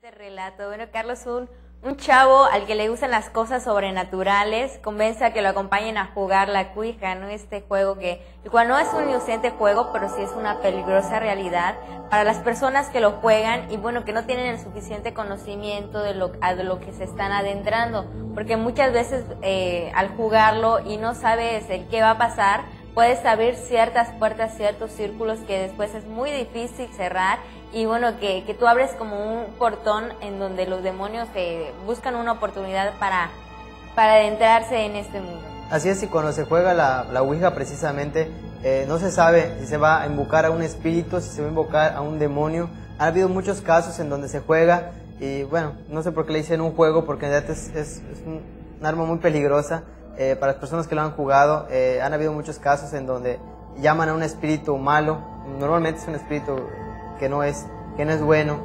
Interesante relato. Bueno, Carlos, un chavo al que le gustan las cosas sobrenaturales, convence a que lo acompañen a jugar la Ouija, ¿no? Este juego el cual no es un inocente juego, pero sí es una peligrosa realidad para las personas que lo juegan y bueno, que no tienen el suficiente conocimiento de lo que se están adentrando, porque muchas veces al jugarlo y no sabes el qué va a pasar, puedes abrir ciertas puertas, ciertos círculos que después es muy difícil cerrar y bueno, que tú abres como un portón en donde los demonios buscan una oportunidad para adentrarse en este mundo. Así es, y cuando se juega la Ouija precisamente, no se sabe si se va a invocar a un espíritu, si se va a invocar a un demonio. Ha habido muchos casos en donde se juega y bueno, no sé por qué le dicen un juego, porque en realidad es un arma muy peligrosa. Para las personas que lo han jugado, han habido muchos casos en donde llaman a un espíritu malo. Normalmente es un espíritu que no es bueno,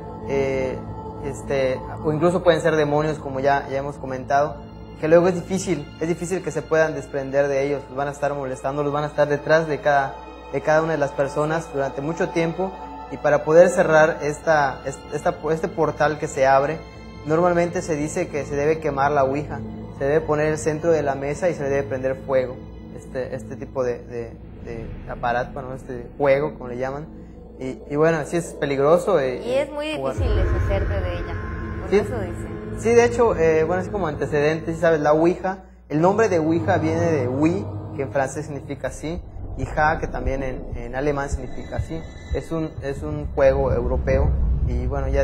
o incluso pueden ser demonios, como ya hemos comentado, que luego es difícil que se puedan desprender de ellos. Los van a estar molestando, los van a estar detrás de cada una de las personas durante mucho tiempo, y para poder cerrar este portal que se abre, normalmente se dice que se debe quemar la Ouija. Se debe poner en el centro de la mesa y se le debe prender fuego. Este tipo de aparato, bueno, este juego, como le llaman. Y bueno, sí es peligroso. Y es muy difícil deshacerte de ella. Por eso dicen. Sí, de hecho, bueno, así como antecedentes, ¿sabes? La Ouija, el nombre de Ouija viene de Wi, que en francés significa así, y Ja, que también en alemán significa así. Es un juego europeo y bueno, ya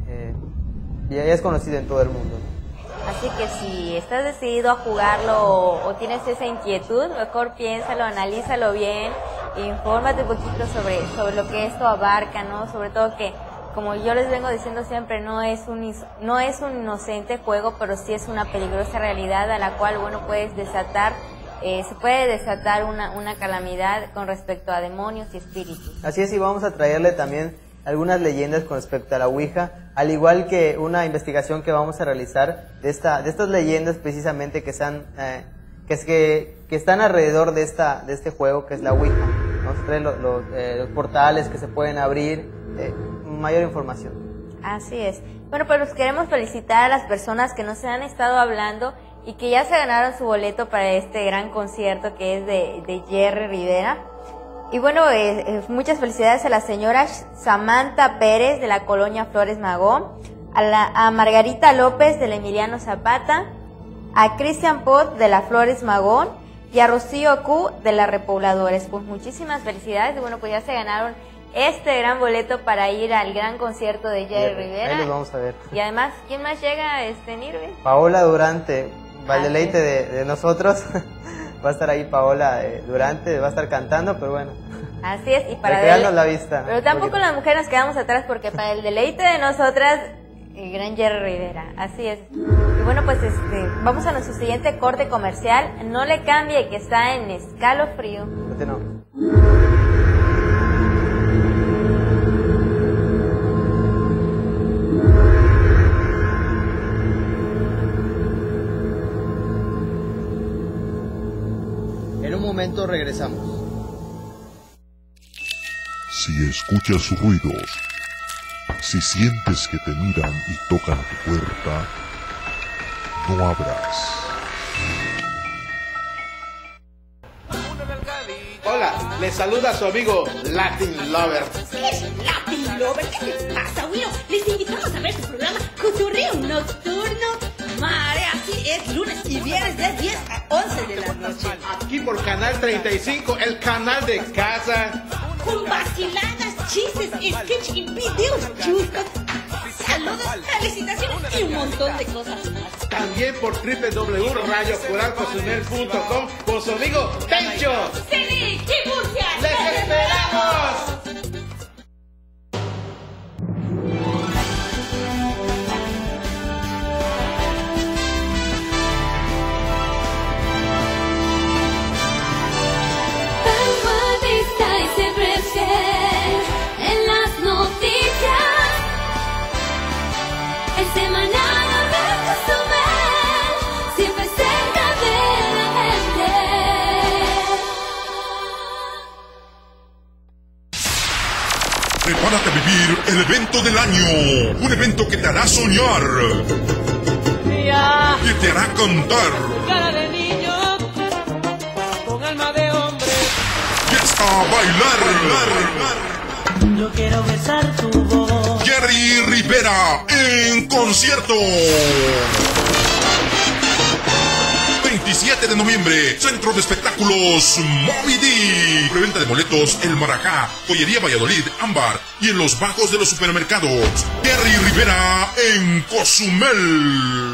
es conocido en todo el mundo. Así que si estás decidido a jugarlo o tienes esa inquietud, mejor piénsalo, analízalo bien, infórmate un poquito sobre lo que esto abarca, ¿no? Sobre todo que, como yo les vengo diciendo siempre, no es un inocente juego, pero sí es una peligrosa realidad a la cual, bueno, se puede desatar una calamidad con respecto a demonios y espíritus. Así es, y vamos a traerle también algunas leyendas con respecto a la Ouija, al igual que una investigación que vamos a realizar de estas leyendas precisamente que están alrededor de este juego que es la Ouija. Vamos a traer los portales que se pueden abrir, mayor información. Así es. Bueno, pues queremos felicitar a las personas que nos han estado hablando y que ya se ganaron su boleto para este gran concierto que es de Jerry Rivera. Y bueno, muchas felicidades a la señora Samantha Pérez de la colonia Flores Magón, a Margarita López del Emiliano Zapata, a Cristian Pot de la Flores Magón y a Rocío Q de la Repobladores. Pues muchísimas felicidades y bueno, pues ya se ganaron este gran boleto para ir al gran concierto de Jerry Rivera. Ahí los vamos a ver. Y además, ¿quién más llega, Nirve? Paola Durante, va el deleite de nosotros. Va a estar ahí Paola Durante, va a estar cantando, pero bueno. Así es, y para recrearnos la vista. Pero tampoco las mujeres nos quedamos atrás, porque para el deleite de nosotras, el gran Jerry Rivera. Así es. Y bueno, pues vamos a nuestro siguiente corte comercial. No le cambie, que está en Escalofrío. No. En un momento regresamos. Si escuchas ruidos, si sientes que te miran y tocan tu puerta, no abras. Hola, les saluda su amigo Latin Lover. ¿Qué es Latin Lover? ¿Qué les pasa, Willow? Les invitamos a ver su programa Cotorreo Nocturno. Mare, así es, lunes y viernes de 10 a 11 de la noche. Aquí por Canal 35, el canal de casa. Con vaciladas, chistes, sketch y videos chuscos. Saludos, felicitaciones y un montón de cosas más. También por www.radiocoralcozumel.com con su amigo Tencho. ¡Celi! ¡Y Murcia! ¡Les esperamos! Prepárate vivir el evento del año. Un evento que te hará soñar. Que te hará cantar. Cara de niño, con alma de hombre. Y hasta bailar. Yo quiero besar tu voz. Jerry Rivera en concierto. 27 de noviembre, Centro de Espectáculos Moby D. Preventa de boletos El Marajá, Joyería Valladolid, Ámbar y en los bajos de los supermercados. Jerry Rivera en Cozumel.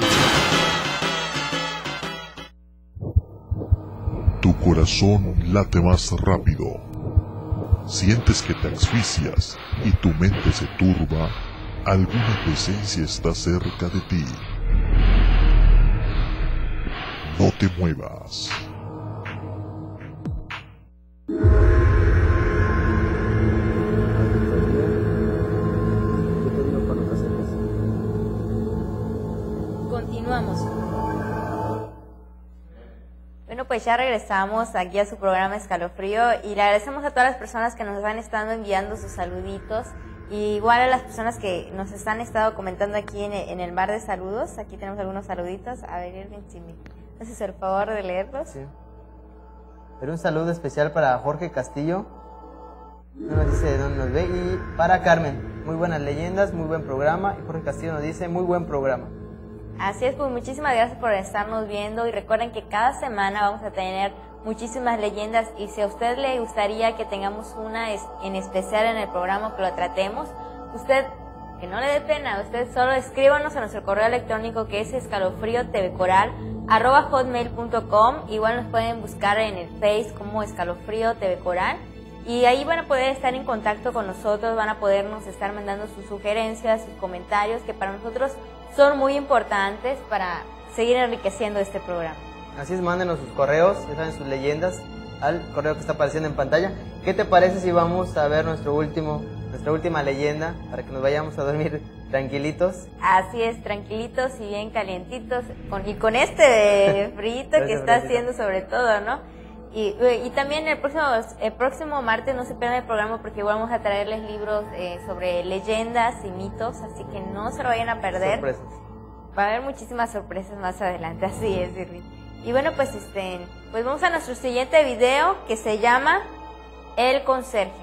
Tu corazón late más rápido. Sientes que te asfixias y tu mente se turba. Alguna presencia está cerca de ti. No te muevas. Continuamos. Bueno, pues ya regresamos aquí a su programa Escalofrío y le agradecemos a todas las personas que nos han estado enviando sus saluditos. Y igual a las personas que nos han estado comentando aquí en el bar de saludos. Aquí tenemos algunos saluditos. A ver, Irving, si me haces el favor de leerlos. Sí. Pero un saludo especial para Jorge Castillo. No nos dice de dónde nos ve. Y para Carmen. Muy buenas leyendas, muy buen programa. Y Jorge Castillo nos dice muy buen programa. Así es, pues muchísimas gracias por estarnos viendo. Y recuerden que cada semana vamos a tener muchísimas leyendas, y si a usted le gustaría que tengamos una en especial en el programa, que lo tratemos, usted, que no le dé pena, usted solo escríbanos a nuestro correo electrónico, que es escalofriotvcoral@hotmail.com. Igual nos pueden buscar en el Face como Escalofrío TV Coral, y ahí van a poder estar en contacto con nosotros, van a podernos estar mandando sus sugerencias, sus comentarios, que para nosotros son muy importantes para seguir enriqueciendo este programa. Así es, mándenos sus correos, ya saben, sus leyendas, al correo que está apareciendo en pantalla. ¿Qué te parece si vamos a ver nuestra última leyenda, para que nos vayamos a dormir tranquilitos? Así es, tranquilitos y bien calientitos, con este frito que está haciendo sobre todo, ¿no? Y también el próximo martes no se pierdan el programa, porque vamos a traerles libros sobre leyendas y mitos, así que no se lo vayan a perder. Sorpresas. Va a haber muchísimas sorpresas más adelante, así es, Irving. Y bueno, pues vamos a nuestro siguiente video, que se llama El Conserje.